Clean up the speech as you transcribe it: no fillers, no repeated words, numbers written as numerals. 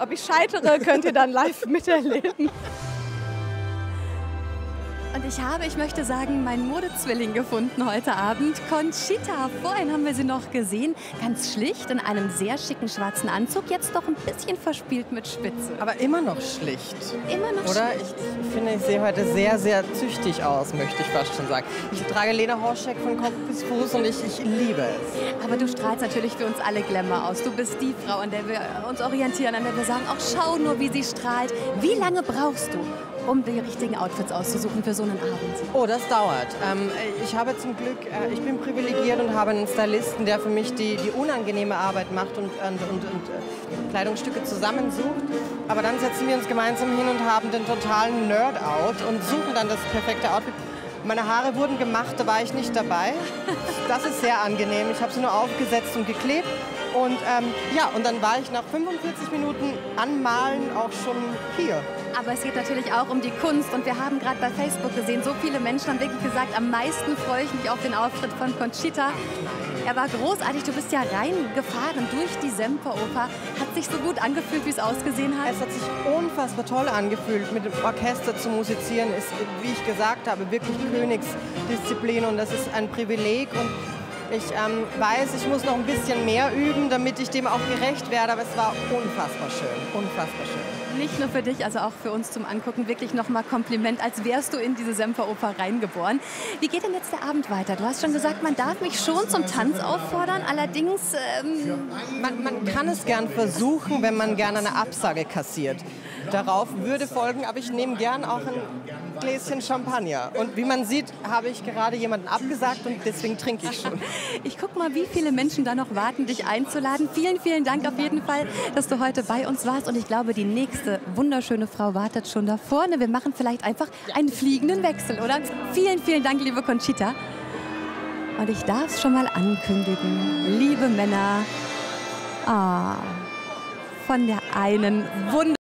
Ob ich scheitere, könnt ihr dann live miterleben. Und ich möchte sagen, meinen Modezwilling gefunden heute Abend. Conchita, vorhin haben wir sie noch gesehen, ganz schlicht in einem sehr schicken schwarzen Anzug, jetzt doch ein bisschen verspielt mit Spitze. Aber immer noch schlicht. Immer noch Oder? schlicht. Ich finde, ich sehe heute sehr, sehr züchtig aus, möchte ich fast schon sagen. Ich trage Lederhorscheck von Kopf bis Fuß und ich liebe es. Aber du strahlst natürlich für uns alle Glamour aus. Du bist die Frau, an der wir uns orientieren, an der wir sagen, ach, schau nur, wie sie strahlt. Wie lange brauchst du, um die richtigen Outfits auszusuchen für so einen Abend? Oh, das dauert. Ich habe zum Glück, ich bin privilegiert und habe einen Stylisten, der für mich die unangenehme Arbeit macht und Kleidungsstücke zusammensucht. Aber dann setzen wir uns gemeinsam hin und haben den totalen Nerd-Out und suchen dann das perfekte Outfit. Meine Haare wurden gemacht, da war ich nicht dabei. Das ist sehr angenehm. Ich habe sie nur aufgesetzt und geklebt. Und ja, und dann war ich nach 45 Minuten Anmalen auch schon hier. Aber es geht natürlich auch um die Kunst und wir haben gerade bei Facebook gesehen, so viele Menschen haben wirklich gesagt, am meisten freue ich mich auf den Auftritt von Conchita. Er war großartig, du bist ja reingefahren durch die Semperoper. Hat sich so gut angefühlt, wie es ausgesehen hat? Es hat sich unfassbar toll angefühlt, mit dem Orchester zu musizieren. Ist, wie ich gesagt habe, wirklich Königsdisziplin und das ist ein Privileg. Und ich weiß, ich muss noch ein bisschen mehr üben, damit ich dem auch gerecht werde, aber es war unfassbar schön, unfassbar schön. Nicht nur für dich, also auch für uns zum Angucken. Wirklich nochmal Kompliment, als wärst du in diese Semperoper reingeboren. Wie geht denn jetzt der Abend weiter? Du hast schon gesagt, man darf mich schon zum Tanz auffordern. Allerdings... Man kann es gern versuchen, wenn man gerne eine Absage kassiert. Darauf würde folgen, aber ich nehme gern auch ein Gläschen Champagner. Und wie man sieht, habe ich gerade jemanden abgesagt und deswegen trinke ich schon. Ich gucke mal, wie viele Menschen da noch warten, dich einzuladen. Vielen, vielen Dank auf jeden Fall, dass du heute bei uns warst. Und ich glaube, die nächste wunderschöne Frau wartet schon da vorne. Wir machen vielleicht einfach einen fliegenden Wechsel, oder? Vielen, vielen Dank, liebe Conchita. Und ich darf es schon mal ankündigen. Liebe Männer, von der einen